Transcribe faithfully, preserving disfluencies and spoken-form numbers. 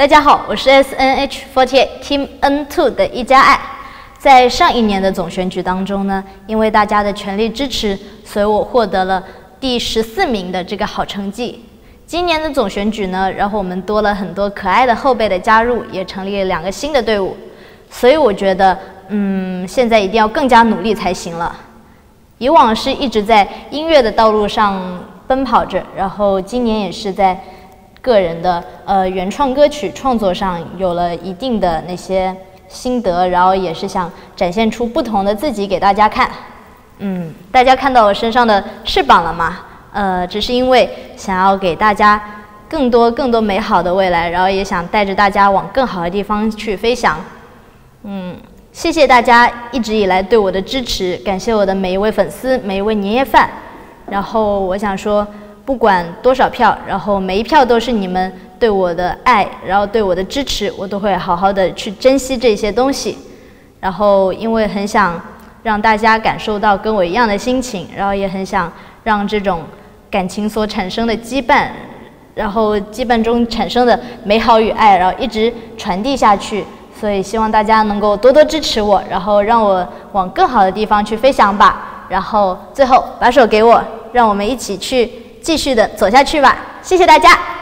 大家好，我是 S N H 四十八 Team N 二 的一加爱。在上一年的总选举当中呢，因为大家的全力支持，所以我获得了第十四名的这个好成绩。今年的总选举呢，然后我们多了很多可爱的后辈的加入，也成立了两个新的队伍。所以我觉得，嗯，现在一定要更加努力才行了。以往是一直在音乐的道路上奔跑着，然后今年也是在个人的呃原创歌曲创作上有了一定的那些心得，然后也是想展现出不同的自己给大家看。嗯，大家看到我身上的翅膀了吗？呃，只是因为想要给大家更多更多美好的未来，然后也想带着大家往更好的地方去飞翔。嗯，谢谢大家一直以来对我的支持，感谢我的每一位粉丝，每一位年夜饭。然后我想说，不管多少票，然后每一票都是你们对我的爱，然后对我的支持，我都会好好的去珍惜这些东西。然后因为很想让大家感受到跟我一样的心情，然后也很想让这种感情所产生的羁绊，然后羁绊中产生的美好与爱，然后一直传递下去。所以希望大家能够多多支持我，然后让我往更好的地方去飞翔吧。然后最后把手给我，让我们一起去继续的走下去吧。谢谢大家。